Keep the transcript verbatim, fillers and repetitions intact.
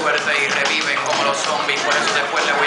suerte y reviven como los zombies. Por eso después le voy